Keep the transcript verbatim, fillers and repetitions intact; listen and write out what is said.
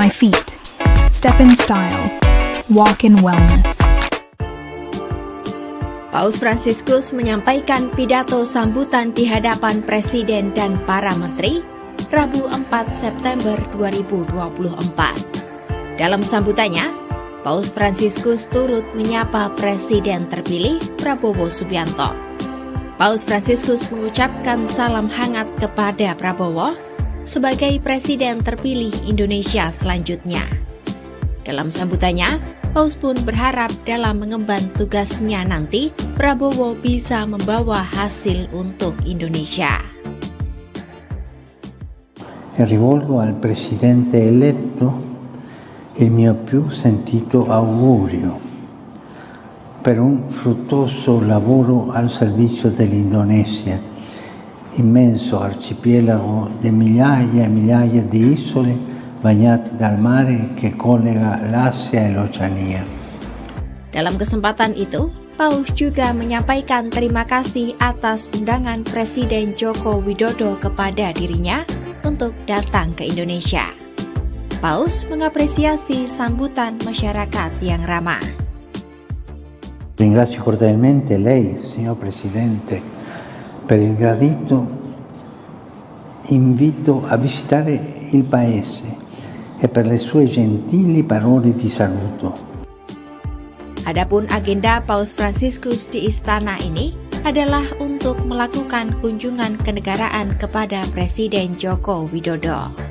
my feet, step in style, walk in wellness. Paus Fransiskus menyampaikan pidato sambutan di hadapan Presiden dan para menteri Rabu empat September dua ribu dua puluh empat. Dalam sambutannya, Paus Fransiskus turut menyapa Presiden terpilih Prabowo Subianto. Paus Fransiskus mengucapkan salam hangat kepada Prabowo sebagai Presiden terpilih Indonesia selanjutnya. Dalam sambutannya, Paus pun berharap dalam mengemban tugasnya nanti, Prabowo bisa membawa hasil untuk Indonesia. E rivolgo al Presidente eletto il mio più sentito augurio per un fruttuoso lavoro al servizio dell'Indonesia, immenso arcipelago di migliaia e migliaia di isole bagnate dal mare che collega l'Asia e l'Oceania. Dalam kesempatan itu, Paus juga menyampaikan terima kasih atas undangan Presiden Joko Widodo kepada dirinya untuk datang ke Indonesia. Paus mengapresiasi sambutan masyarakat yang ramah. Ringrazio cordialmente lei, signor Presidente, per il gradito invito a visitare il Paese e per le sue gentili parole di saluto. Adapun agenda Paus Fransiskus di istana ini adalah untuk melakukan kunjungan kenegaraan kepada Presiden Joko Widodo.